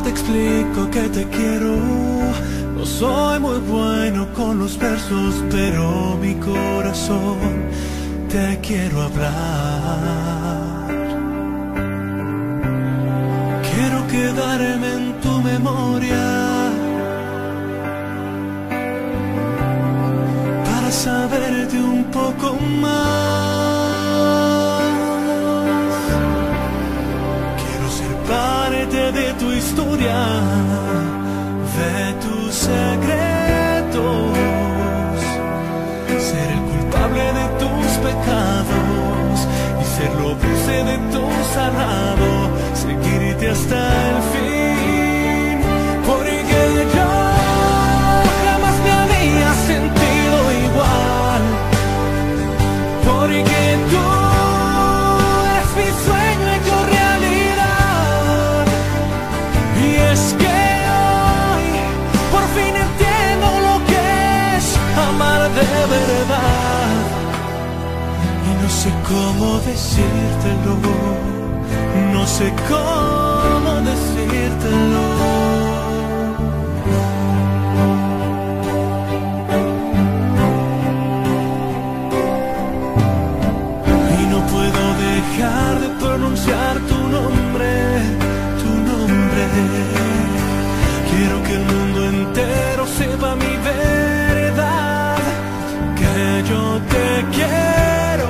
te explico que te quiero? No soy muy bueno con los versos, pero mi corazón te quiero hablar. Quiero quedarme en tu memoria para saberte un poco más. Quiero ser parte de tu historia, de tus secretos, ser el culpable de tus pecados y ser lo dulce de tu salado, seguirte hasta el fin, porque yo jamás me había sentido igual, porque tú eres mi sueño hecho realidad. Y es que hoy por fin entiendo lo que es amar de verdad, y no sé cómo decírtelo, no sé cómo decírtelo. Y no puedo dejar de pronunciar tu nombre, tu nombre. Quiero que el mundo entero sepa mi verdad, que yo te quiero,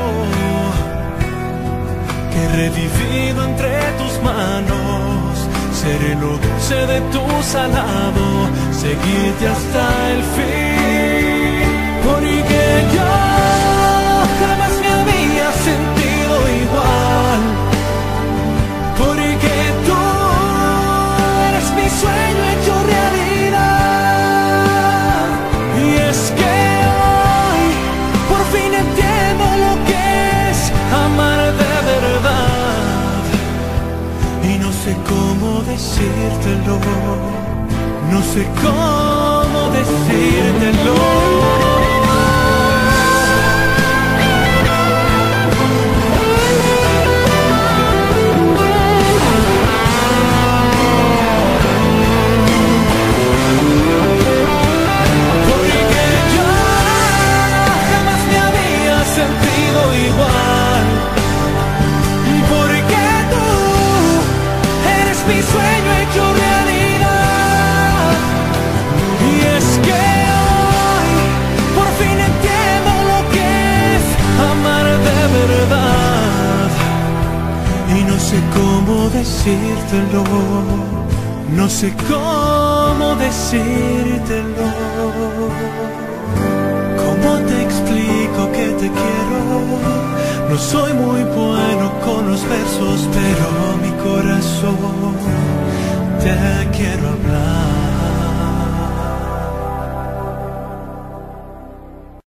que he revivido entre tus manos, seré lo dulce de tu salado, seguirte hasta el fin, porque yo jamás me había sentido igual, porque tú eres mi sueño hecho realidad. Y es que hoy por fin entiendo lo que es amar de verdad, y no sé cómo decírtelo, no sé cómo decírtelo. Igual, porque tú eres mi sueño hecho realidad. Y es que hoy por fin entiendo lo que es amar de verdad, y no sé cómo decírtelo, no sé cómo decírtelo. ¿Cómo te explico que te quiero? No soy muy bueno con los versos, pero mi corazón te quiero hablar.